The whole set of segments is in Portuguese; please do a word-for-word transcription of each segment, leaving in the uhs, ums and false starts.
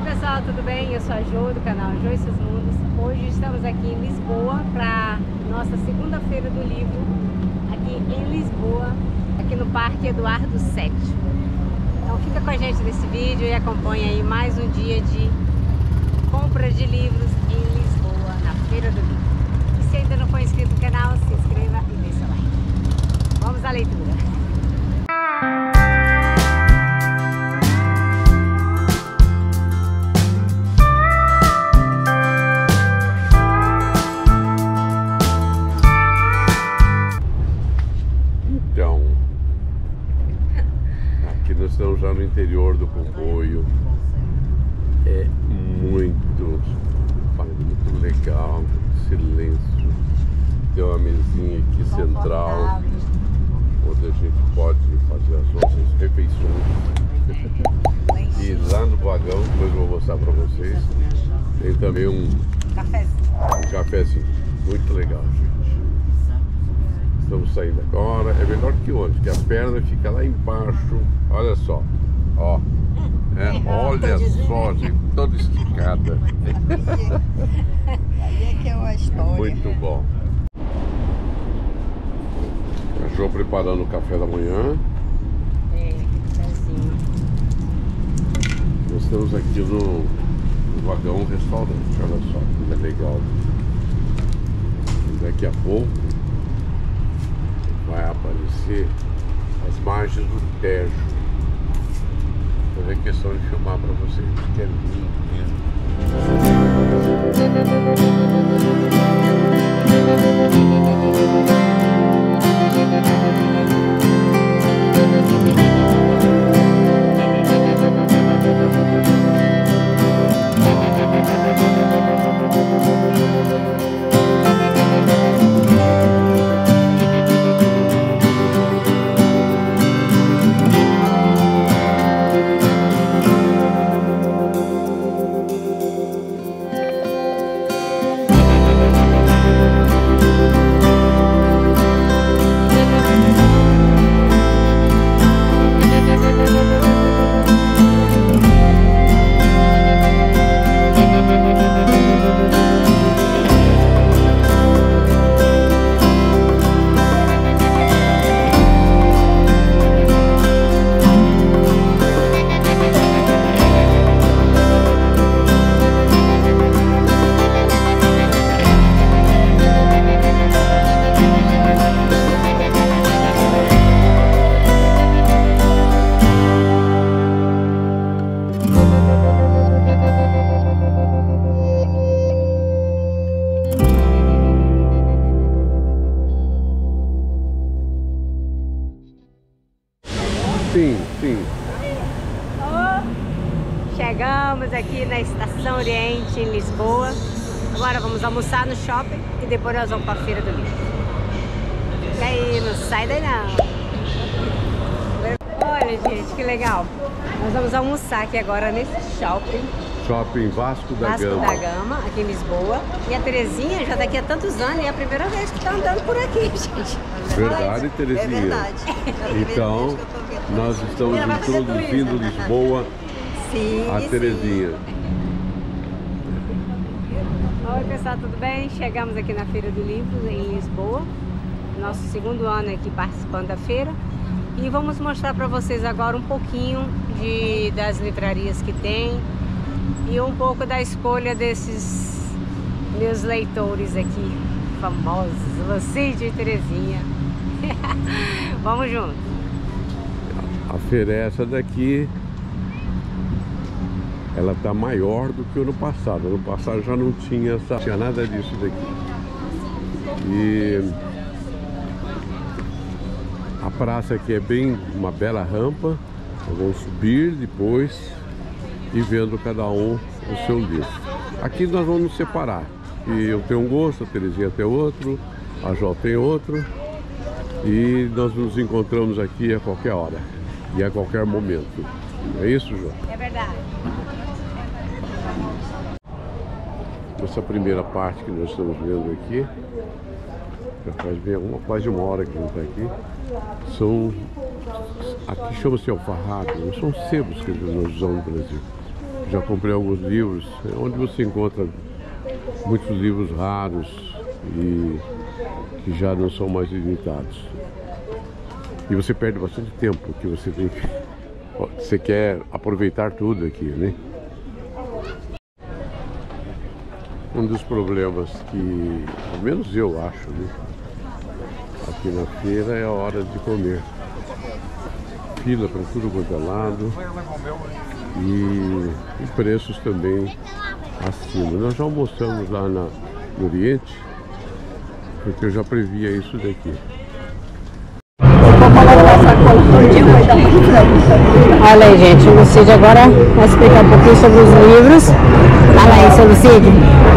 pessoal, tudo bem? Eu sou a Jo do canal Jo e Seus Mundos. Hoje estamos aqui em Lisboa para nossa segunda feira do livro aqui em Lisboa, aqui no Parque Eduardo sétimo. Então fica com a gente nesse vídeo e acompanha aí mais um dia de compra de livros em Lisboa, na Feira do Livro. E se ainda não for inscrito no canal, se inscreva e deixe seu like. Vamos à leitura. Nós estamos já no interior do comboio. É muito, muito legal, silêncio. Tem uma mesinha aqui central, onde a gente pode fazer as nossas refeições. E lá no vagão, depois eu vou mostrar para vocês, tem também um cafezinho. Um cafezinho. Muito legal, gente. Estamos saindo agora. É melhor que onde? Que a perna fica lá embaixo. Olha só. Ó. É, olha só, gente. Toda esticada. Aí é que é uma história. Muito bom. A Jo preparando o café da manhã. É, cafezinho. Nós estamos aqui no, no vagão restaurante. Olha só, que é legal. E daqui a pouco vai aparecer as margens do Tejo. Vou fazer questão de filmar para vocês, que é lindo mesmo. Sim, sim. Oh, chegamos aqui na Estação Oriente, em Lisboa. Agora vamos almoçar no shopping e depois nós vamos para a Feira do Livro. Fica aí, não sai daí não. Olha, gente, que legal. Nós vamos almoçar aqui agora nesse shopping. Shopping Vasco da Vasco Gama. da Gama, aqui em Lisboa. E a Terezinha já daqui a tantos anos e é a primeira vez que está andando por aqui, gente. Verdade, Terezinha. É verdade. Então, nós estamos introduzindo Lisboa Sim, a Terezinha. Oi, pessoal, tudo bem? Chegamos aqui na Feira do Livro, em Lisboa. Nosso segundo ano aqui participando da feira. E vamos mostrar para vocês agora um pouquinho de, das livrarias que tem e um pouco da escolha desses meus leitores aqui, famosos, Lucídio e Terezinha. Vamos juntos. A feira é essa daqui. Ela tá maior do que o ano passado. Ano passado já não tinha, essa, tinha nada disso daqui. E a praça aqui é bem uma bela rampa. Vamos subir depois e vendo cada um o seu livro. Aqui nós vamos nos separar. E eu tenho um gosto, a Terezinha tem outro, a Jo tem outro. E nós nos encontramos aqui a qualquer hora e a qualquer momento. É isso, Jo? É verdade. Essa primeira parte que nós estamos vendo aqui, já faz bem uma, quase uma hora que a gente está aqui, são, aqui chama-se alfarrábia, são sebos que nós usamos no Brasil. já comprei alguns livros, onde você encontra muitos livros raros e que já não são mais editados. E você perde bastante tempo, porque você tem que, você quer aproveitar tudo aqui, né? Um dos problemas que, ao menos eu acho, né, aqui na feira é a hora de comer. Fila para tudo quanto é lado e, e preços também acima. Nós já almoçamos lá na, no Oriente, porque eu já previa isso daqui. Olha aí, gente, o Lucídio agora vai explicar um pouquinho sobre os livros. Fala aí, seu Lucídio.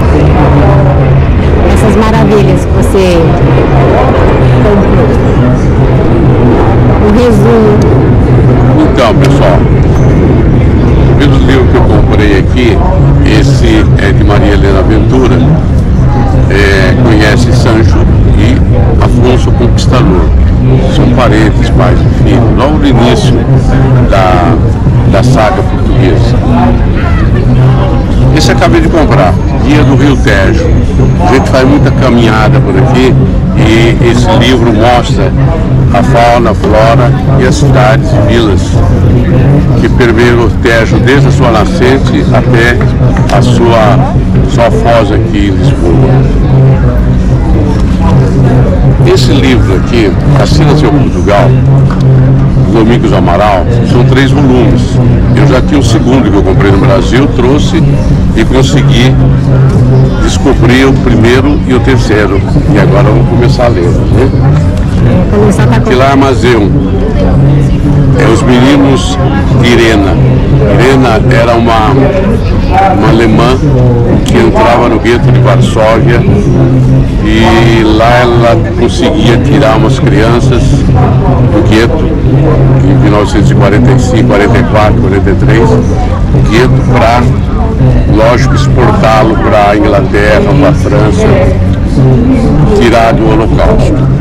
Essas maravilhas que você comprou. Um resumo. Então, pessoal, pelo livro que eu comprei aqui, esse é de Maria Helena Ventura, é, conhece Sancho e Afonso Conquistador. São parentes, pais e filhos, logo no início da, da saga portuguesa. Esse eu acabei de comprar, Guia do Rio Tejo. A gente faz muita caminhada por aqui e esse livro mostra a fauna, a flora e as cidades e vilas que permeiam o Tejo desde a sua nascente até a sua, sua foz aqui em Lisboa. Esse livro aqui, Assim Nasceu Portugal, Domingos Amaral, são três volumes. Eu já tinha o segundo que eu comprei no Brasil, trouxe e consegui descobrir o primeiro e o terceiro. E agora vamos começar a ler, né? Pilar Mazeu é Os Meninos de Irena. Irena era uma, uma alemã que entrava no gueto de Varsóvia e lá ela conseguia tirar umas crianças do gueto em mil novecentos e quarenta e cinco, quarenta e quatro, quarenta e três, o gueto para, lógico, exportá-lo para a Inglaterra, para a França, tirar do Holocausto.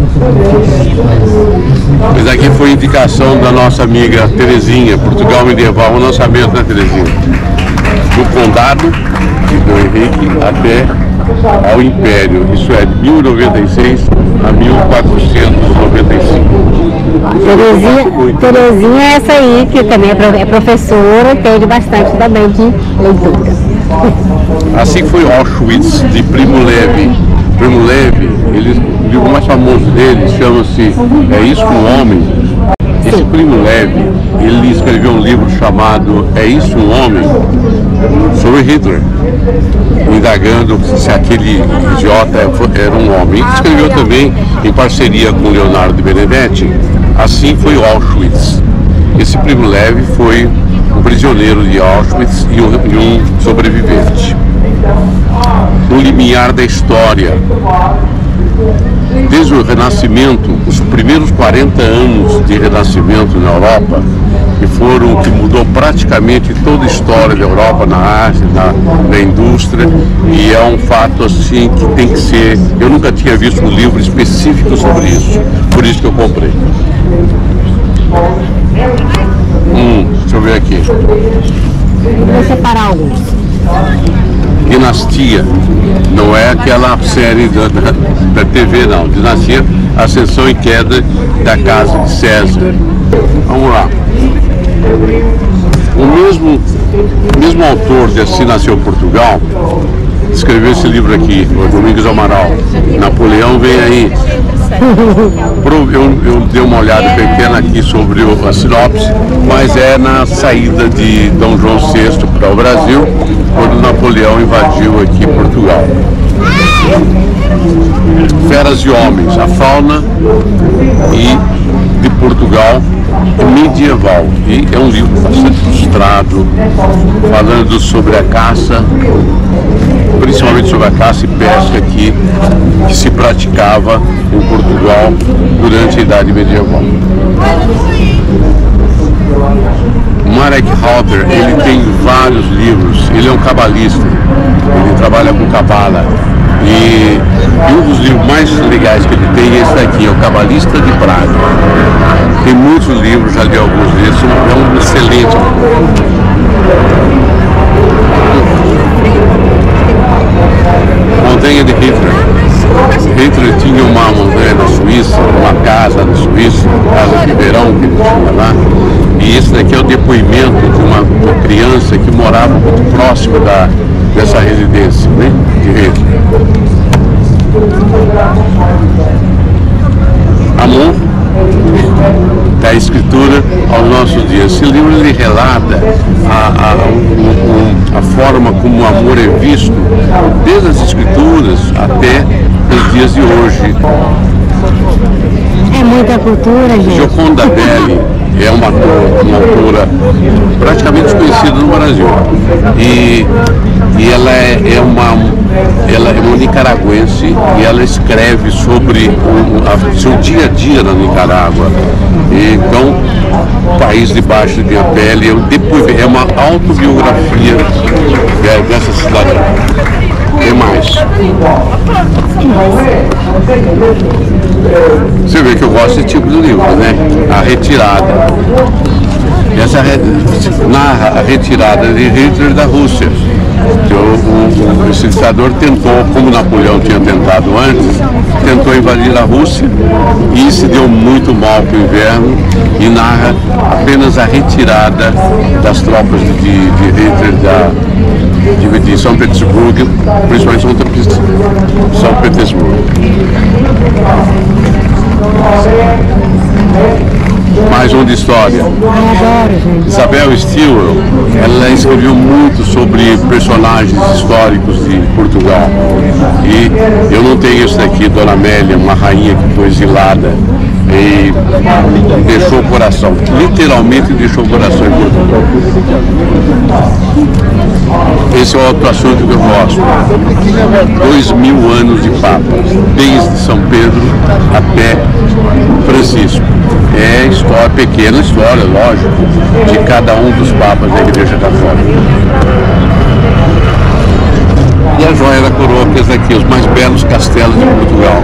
Mas aqui foi indicação da nossa amiga Terezinha, Portugal Medieval, o lançamento da Terezinha, do Condado de Dom Henrique até ao Império, isso é de mil e noventa e seis a mil quatrocentos e noventa e cinco. Terezinha, Terezinha é essa aí, que também é professora, entende bastante também de leitura. Assim foi Auschwitz, de Primo Levi. Primo Levi, ele, o livro mais famoso dele chama-se É Isso um Homem. Esse Primo Levi, ele escreveu um livro chamado É Isso um Homem? Sobre Hitler, indagando se aquele idiota era um homem. Ele escreveu também em parceria com Leonardo de Benedetti, Assim foi Auschwitz. Esse Primo Levi foi um prisioneiro de Auschwitz e um, e um sobrevivente. No limiar da história, desde o Renascimento, os primeiros quarenta anos de Renascimento na Europa, que foram que mudou praticamente toda a história da Europa na arte, na, na indústria, e é um fato assim que tem que ser. Eu nunca tinha visto um livro específico sobre isso, por isso que eu comprei. Hum, deixa eu ver aqui. Vou separar alguns. Dinastia, não é aquela série da, da, da T V não, Dinastia, Ascensão e Queda da Casa de César. Vamos lá. O mesmo, mesmo autor de Assim Nasceu Portugal escreveu esse livro aqui, o Domingos Amaral. Napoleão vem aí. Eu, eu dei uma olhada pequena aqui sobre a sinopse, mas é na saída de Dom João sexto para o Brasil, quando Napoleão invadiu aqui Portugal. Feras e Homens, a fauna e de Portugal medieval. E é um livro bastante ilustrado, falando sobre a caça, principalmente sobre a caça e pesca aqui, que se praticava em Portugal durante a Idade Medieval. Marek Halter, ele tem vários livros, ele é um cabalista, ele trabalha com cabala. E, e um dos livros mais legais que ele tem é esse daqui, é o Cabalista de Praga. Tem muitos livros, já li alguns desses, é um excelente livro. Hitler tinha uma montanha na Suíça, uma casa na Suíça, casa de verão que ele tinha lá. E esse daqui é o depoimento de uma, uma criança que morava muito próximo da, dessa residência, né, de Hitler. Amor da escritura aos nossos dias. Esse livro ele relata a, a, um, a forma como o amor é visto desde as escrituras até os dias de hoje. É muita cultura, gente. Gioconda Belli é uma, uma autora praticamente desconhecida no Brasil. E, e ela, é, é uma, ela é uma nicaragüense e ela escreve sobre o a, seu dia a dia na Nicarágua. E, então, o país debaixo de minha pele é, um depois, é uma autobiografia é, dessa cidadã. Tem mais. Você vê que eu gosto desse tipo de livro, né? A Retirada. Essa narra a retirada de Hitler da Rússia. Que o, o, esse ditador tentou, como Napoleão tinha tentado antes, tentou invadir a Rússia e se deu muito mal para o inverno e narra apenas a retirada das tropas de, de Hitler da, de, de São Petersburgo, principalmente São, São Petersburgo. Mais um de história. Isabel Stilwell, ela escreveu muito sobre personagens históricos de Portugal. E eu não tenho isso daqui, Dona Amélia, uma rainha que foi exilada e deixou o coração, literalmente deixou o coração em Portugal. Esse é outro assunto que eu gosto. Dois mil anos de papas, desde São Pedro até Francisco. É história, pequena história, lógico, de cada um dos papas da Igreja Católica. E a joia da coroa, que é aqui, os mais belos castelos de Portugal.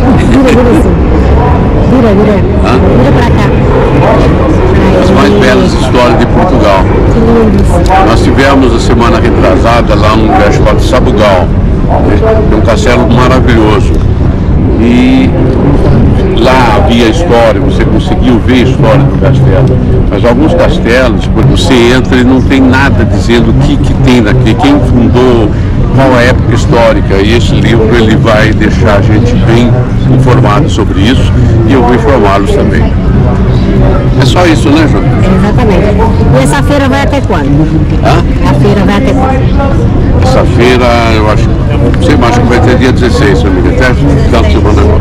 Vira, vira. Hã? Vira pra cá. As mais belas histórias de Portugal. Nós tivemos a semana retrasada lá num lugar chamado Sabugal. É um castelo maravilhoso. E lá havia história, você conseguiu ver a história do castelo. Mas alguns castelos, quando você entra, não tem nada dizendo o que, que tem daqui, quem fundou, qual a época histórica. E esse livro ele vai deixar a gente bem informado sobre isso e eu vou informá-los também. É só isso, né, João? Exatamente. E essa feira vai até quando? Hã? A feira vai até quando? Essa feira, eu acho, não sei, mas acho que vai ter dia dezesseis, se eu me engano, até final de semana agora.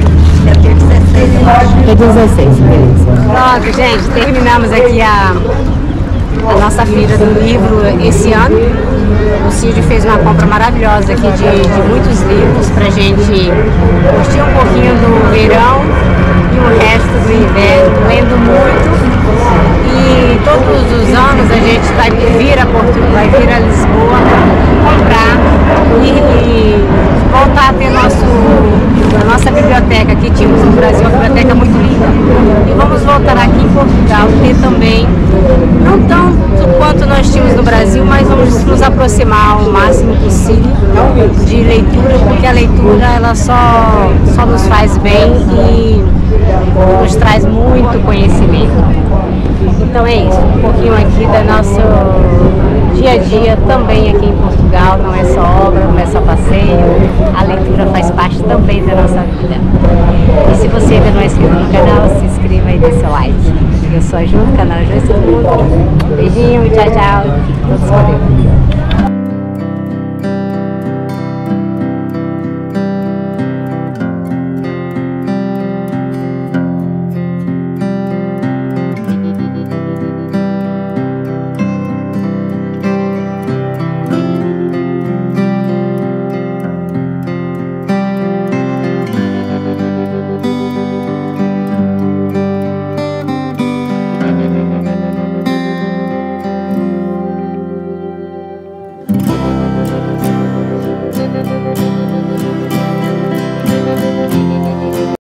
É dezesseis, beleza. Pronto, gente, terminamos aqui a, a nossa feira do livro esse ano. O Cid fez uma compra maravilhosa aqui de, de muitos livros pra gente curtir um pouquinho do verão e o resto do inverno, lendo muito. E todos os anos a gente vai vir a Portugal, vai vir a Lisboa comprar e, e voltar a ter nosso, a nossa biblioteca que tínhamos no Brasil, uma biblioteca muito linda. E vamos voltar aqui em Portugal, ter também, não tanto quanto nós tínhamos no Brasil, mas vamos nos aproximar o máximo possível de leitura, porque a leitura ela só, só nos faz bem e nos traz muito conhecimento. Então é isso, um pouquinho aqui do nosso dia a dia também aqui em Portugal, não é só obra, não é só passeio, a leitura faz parte também da nossa vida. E se você ainda não é inscrito no canal, se inscreva e dê seu like. Eu sou a Ju, do canal Joyce do Mundo. Beijinho, tchau, tchau. Todos